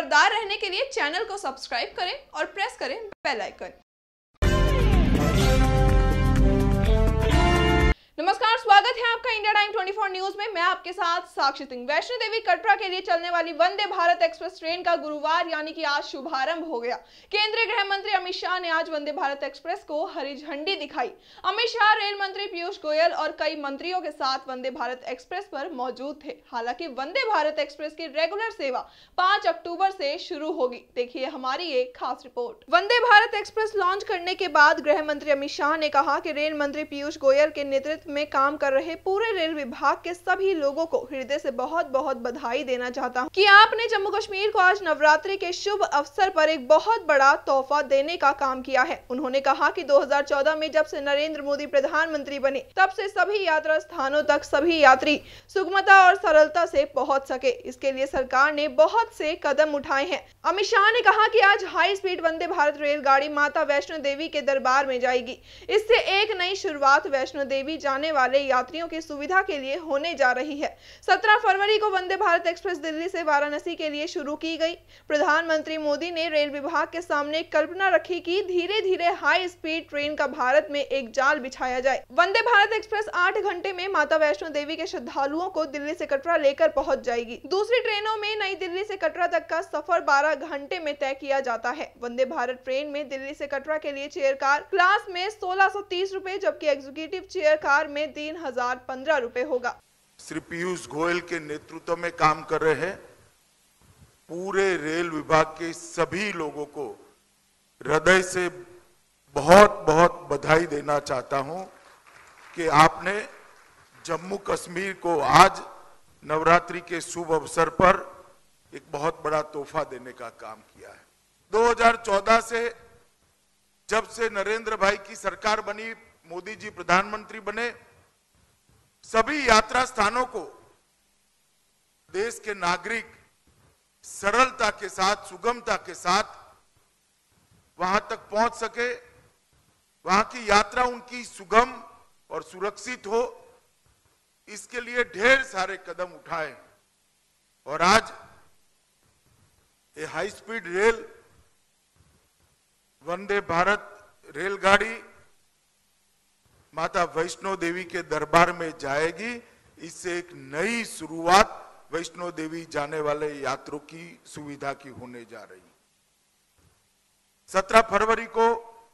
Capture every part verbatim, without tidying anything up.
खबरदार रहने के लिए चैनल को सब्सक्राइब करें और प्रेस करें बेल आइकन। नमस्कार, स्वागत है आपका इंडिया टाइम चौबीस न्यूज में। मैं आपके साथ साक्षी सिंह। वैष्णो देवी कटरा के लिए चलने वाली वंदे भारत एक्सप्रेस ट्रेन का गुरुवार यानी कि आज शुभारंभ हो गया। केंद्रीय गृह मंत्री अमित शाह ने आज वंदे भारत एक्सप्रेस को हरी झंडी दिखाई। अमित शाह, रेल मंत्री पीयूष गोयल और कई मंत्रियों के साथ वंदे भारत एक्सप्रेस पर मौजूद थे। हालांकि वंदे भारत एक्सप्रेस की रेगुलर सेवा पांच अक्टूबर से शुरू होगी। देखिए हमारी एक खास रिपोर्ट। वंदे भारत एक्सप्रेस लॉन्च करने के बाद गृह मंत्री अमित शाह ने कहा कि रेल मंत्री पीयूष गोयल के नेतृत्व में काम कर रहे पूरे रेल विभाग के सभी लोगों को हृदय से बहुत बहुत बधाई देना चाहता हूं कि आपने जम्मू कश्मीर को आज नवरात्रि के शुभ अवसर पर एक बहुत बड़ा तोहफा देने का काम किया है। उन्होंने कहा कि दो हज़ार चौदह में जब से नरेंद्र मोदी प्रधानमंत्री बने तब से सभी यात्रा स्थानों तक सभी यात्री सुगमता और सरलता से पहुंच सके, इसके लिए सरकार ने बहुत से कदम उठाए हैं। अमित शाह ने कहा कि आज हाई स्पीड वंदे भारत रेलगाड़ी माता वैष्णो देवी के दरबार में जाएगी। इससे एक नई शुरुआत वैष्णो देवी जाने वाले यात्रियों की सुविधा के लिए होने जा रही है। सत्रह फरवरी को वंदे भारत एक्सप्रेस दिल्ली से वाराणसी के लिए शुरू की गई। प्रधानमंत्री मोदी ने रेल विभाग के सामने कल्पना रखी कि धीरे धीरे हाई स्पीड ट्रेन का भारत में एक जाल बिछाया जाए। वंदे भारत एक्सप्रेस आठ घंटे में माता वैष्णो देवी के श्रद्धालुओं को दिल्ली से कटरा लेकर पहुंच जाएगी। दूसरी ट्रेनों में नई दिल्ली से कटरा तक का सफर बारह घंटे में तय किया जाता है। वंदे भारत ट्रेन में दिल्ली से कटरा के लिए चेयर कार क्लास में सोलह सौ तीस रुपए जबकि एग्जीक्यूटिव चेयर कार में तीन हजार पंद्रह रुपए होगा। श्री पीयूष गोयल के नेतृत्व में काम कर रहे पूरे रेल विभाग के सभी लोगों को हृदय से बहुत बहुत बधाई देना चाहता हूं कि आपने जम्मू कश्मीर को आज नवरात्रि के शुभ अवसर पर एक बहुत बड़ा तोहफा देने का काम किया है। दो हज़ार चौदह से जब से नरेंद्र भाई की सरकार बनी, मोदी जी प्रधानमंत्री बने, सभी यात्रा स्थानों को देश के नागरिक सरलता के साथ, सुगमता के साथ वहां तक पहुंच सके, वहां की यात्रा उनकी सुगम और सुरक्षित हो, इसके लिए ढेर सारे कदम उठाए। और आज ये high speed rail Vande Bharat रेलगाड़ी माता वैष्णो देवी के दरबार में जाएगी। इससे एक नई शुरुआत वैष्णो देवी जाने वाले यात्रियों की सुविधा की होने जा रही। सत्रह फरवरी को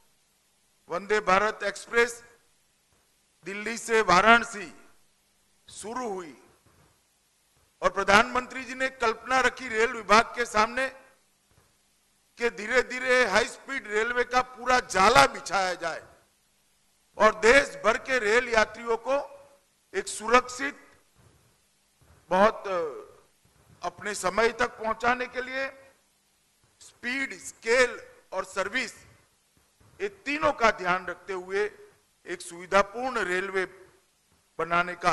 वंदे भारत एक्सप्रेस दिल्ली से वाराणसी शुरू हुई और प्रधानमंत्री जी ने कल्पना रखी रेल विभाग के सामने कि धीरे धीरे हाई स्पीड रेलवे का पूरा जाला बिछाया जाए और देश भर के रेल यात्रियों को एक सुरक्षित, बहुत अपने समय तक पहुंचाने के लिए स्पीड, स्केल और सर्विस, ये तीनों का ध्यान रखते हुए एक सुविधापूर्ण रेलवे बनाने का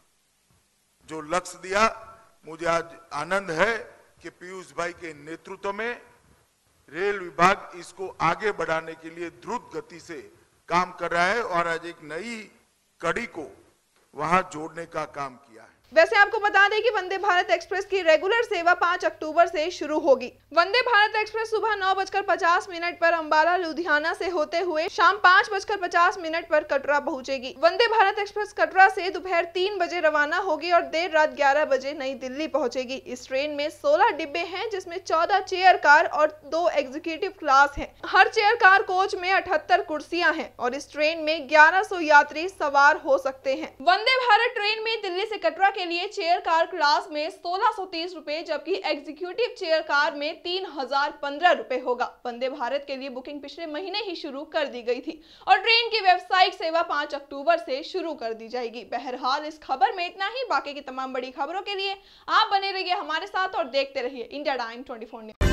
जो लक्ष्य दिया, मुझे आज आनंद है कि पीयूष भाई के नेतृत्व में रेल विभाग इसको आगे बढ़ाने के लिए द्रुत गति से काम कर रहा है और आज एक नई कड़ी को वहां जोड़ने का काम किया है। वैसे आपको बता दें कि वंदे भारत एक्सप्रेस की रेगुलर सेवा पांच अक्टूबर से शुरू होगी। वंदे भारत एक्सप्रेस सुबह नौ बजकर पचास मिनट पर अंबाला लुधियाना से होते हुए शाम पाँच बजकर पचास मिनट पर कटरा पहुंचेगी। वंदे भारत एक्सप्रेस कटरा से दोपहर तीन बजे रवाना होगी और देर रात ग्यारह बजे नई दिल्ली पहुंचेगी। इस ट्रेन में सोलह डिब्बे हैं जिसमें चौदह चेयर कार और दो एग्जीक्यूटिव क्लास है। हर चेयर कार कोच में अठहत्तर कुर्सियां हैं और इस ट्रेन में ग्यारह सौ यात्री सवार हो सकते हैं। वंदे भारत ट्रेन में दिल्ली से कटरा के लिए चेयर कार क्लास में सोलह सौ तीस रुपए जबकि एग्जीक्यूटिव चेयर कार में तीन हजार पंद्रह रुपए होगा। वंदे भारत के लिए बुकिंग पिछले महीने ही शुरू कर दी गई थी और ट्रेन की व्यावसायिक सेवा पांच अक्टूबर से शुरू कर दी जाएगी। बहरहाल इस खबर में इतना ही। बाकी की तमाम बड़ी खबरों के लिए आप बने रहिए हमारे साथ और देखते रहिए इंडिया टाइम चौबीस न्यूज।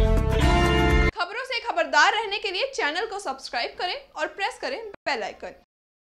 खबरों से खबरदार रहने के लिए चैनल को सब्सक्राइब करें और प्रेस करें बेल आइकन।